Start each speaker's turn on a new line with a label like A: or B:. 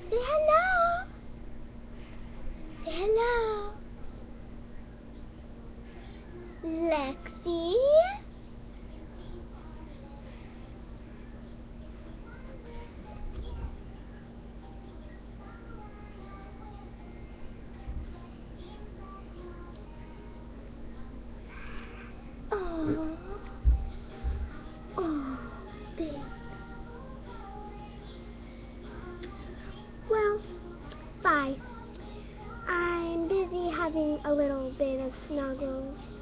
A: Say hello. Say hello. Lexi. Oh. Oh, thanks. Well, bye. I'm busy having a little bit of snuggles.